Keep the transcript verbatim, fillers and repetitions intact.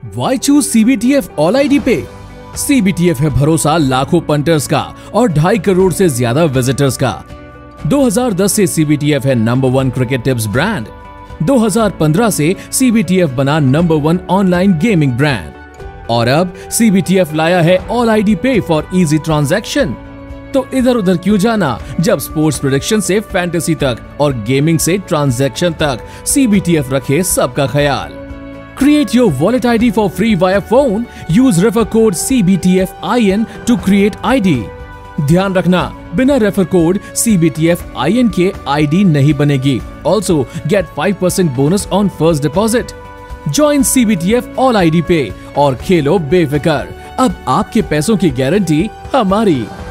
Y choose CBTF all ID pay? CBTF है भरोसा लाखों पंटर्स का और ढाई करोड़ से ज्यादा विजिटर्स का। दो हज़ार दस से सीबीटीएफ है number one cricket tips brand. दो हज़ार पंद्रह से सीबीटीएफ बना number one online gaming brand और अब सीबीटीएफ लाया है all ID pay for easy transaction. तो इधर उधर क्यों जाना, जब स्पोर्ट्स प्रेडिक्शन से फैंटेसी तक और गेमिंग से ट्रांजैक्शन तक सीबीटीएफ रखे सबका ख्याल। Create your wallet I D for free via phone. Use refer code C B T F I N to create I D. ध्यान रखना, बिना refer code C B T F I N के I D नहीं बनेगी। Also get five percent bonus on first deposit. Join C B T F All I D पे और खेलो बेफिक्र। अब आपके पैसों की गारंटी हमारी।